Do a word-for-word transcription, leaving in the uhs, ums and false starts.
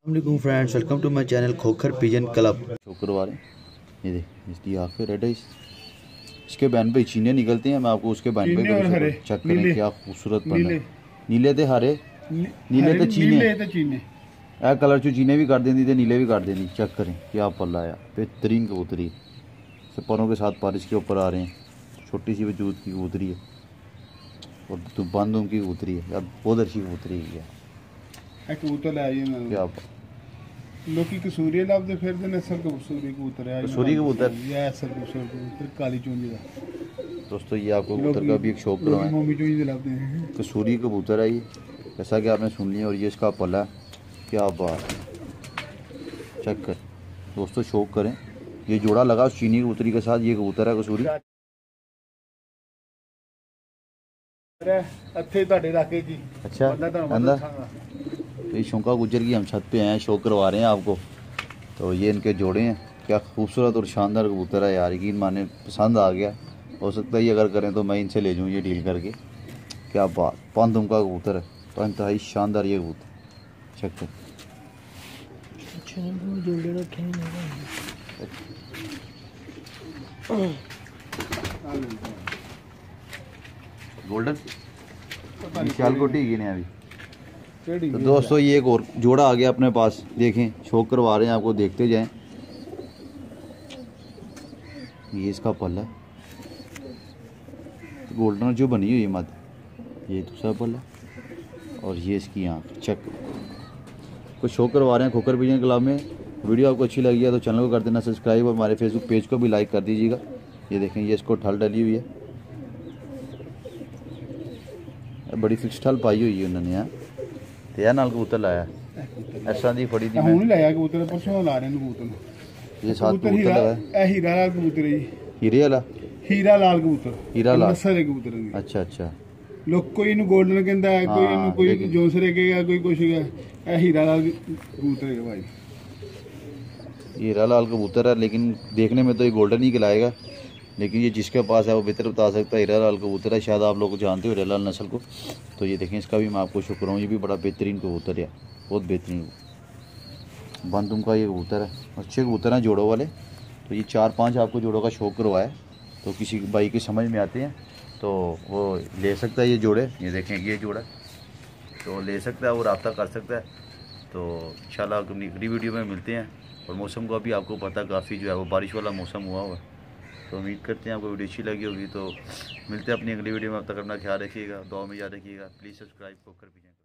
अस्सलाम friends, welcome to my channel Khokhar pigeon club. शुक्रवार ये देख इसकी आंखें रेड है। इसके बैन पे चीने निकलते हैं। मैं आपको उसके बैन पे चेक करें क्या खूबसूरत पल्ला। नीले ते हरे नीले ते चीने ए कलर चो चीने भी कर देंगी तो नीले भी कर देंगी। चेक करें क्या पल्ला आया, बेहतरीन कबूतरी से परों के साथ बारिश के ऊपर आ रहे हैं। छोटी सी वजूद की कबूतरी है और तो बंद उम की कबूतरी है यार, बहुत अच्छी कबूतरी है। कबूतर क्या लोकी कसूरी लभदे फिरदे ने, असल कसूरी कबूतर है। कसूरी कबूतर ये असल कसूरी कबूतर काली चूंजी का। दोस्तों ये आपको कबूतर का भी एक शौक करवाएं। मोमी चूंजी लभदे हैं, कसूरी कबूतर है ये, जैसा कि आपने सुन लिया। और ये इसका पल्ला क्या बात, चेक कर दोस्तों, शौक करें। ये जोड़ा लगा उस चीनी कबूतरी के साथ। ये कबूतर है कसूरी। अच्छा अंदर ये शौका गुजर की हम छत पे हैं, शो करवा रहे हैं आपको। तो ये इनके जोड़े हैं, क्या खूबसूरत और शानदार कबूतर है यार। यकीन माने पसंद आ गया। हो सकता है ये अगर करें तो मैं इनसे ले जाऊँ ये डील करके। क्या बात, पाँच दुम का कबूतर है तो इंतहाई शानदार ये कबूतर। चेक कर गोल्डन सियालकोटी की नहीं अभी। तो दोस्तों ये एक और जोड़ा आ गया अपने पास, देखें शौक करवा रहे हैं आपको, देखते जाएं। ये इसका पल्ला तो गोल्डन जो बनी हुई है मत, ये दूसरा पल्ला और ये इसकी आँख। चेक कुछ शौक करवा रहे हैं खोखर पिजन क्लब में। वीडियो आपको अच्छी लगी है तो चैनल को कर देना सब्सक्राइब और हमारे फेसबुक पेज को भी लाइक कर दीजिएगा। ये देखें ये इसको ठल डली हुई है, बड़ी फिक्स ठल पाई हुई है उन्होंने यहाँ। तो यार नाल कबूतर लाया ऐसा दी फड़ी थी मैं लाया कबूतर परसों ला रहे हैं कबूतर। ये साथ कबूतर लगा है, हीरा लाल कबूतर है। हीरे वाला हीरा लाल कबूतर, हीरा लाल सारे कबूतर हैं। अच्छा अच्छा, लोग कोई इन्हें गोल्डन कहता है, कोई इन्हें कोई जोंसरे कहेगा, कोई कुछ है। हीरा लाल कबूतर है भाई, हीरा लाल कबूतर है। लेकिन देखने में तो ये गोल्डन ही कहलाएगा, लेकिन ये जिसके पास है वो बेहतर बता सकता है। हीरा लाल कबूतर है, शायद आप लोग जानते हो हीरा लाल नस्ल को। तो ये देखें इसका भी मैं आपको शुक्र हूँ। ये भी बड़ा बेहतरीन कबूतर है, बहुत बेहतरीन बंदुम का ये कबूतर है। अच्छे कबूतर हैं जोड़ों वाले। तो ये चार पांच आपको जोड़ों का शौक करवाया, तो किसी भाई की समझ में आते हैं तो वो ले सकता है ये जोड़े। ये देखें ये जोड़ा तो ले सकता है, वो रब्ता कर सकता है। तो इंशाल्लाह अगली वीडियो में मिलते हैं। और मौसम को अभी आपको पता काफ़ी जो है वो बारिश वाला मौसम हुआ हुआ है। तो उम्मीद करते हैं आपको वीडियो अच्छी लगी होगी। तो मिलते हैं अपनी अगली वीडियो में। अब तक अपना ख्याल रखिएगा, दुआ में याद रखिएगा। Please subscribe Khokhar pigeon.